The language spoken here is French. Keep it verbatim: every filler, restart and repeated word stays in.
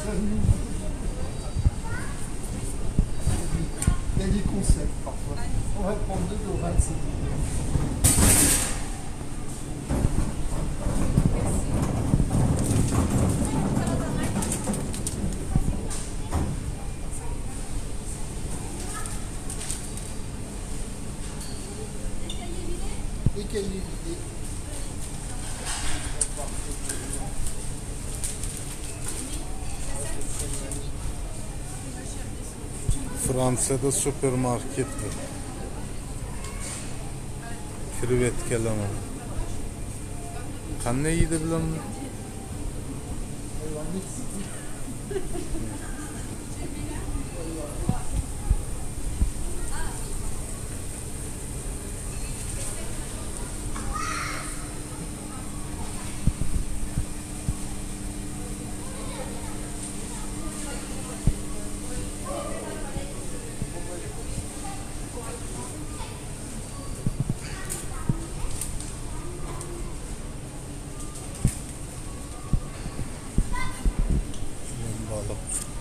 Il y a des concepts parfois. On va prendre deux dorates, c'est et qu'elle est vidée. Fransa'da süpermarket var. Krevetkalama. Qanday yeydi bilaman? Balık.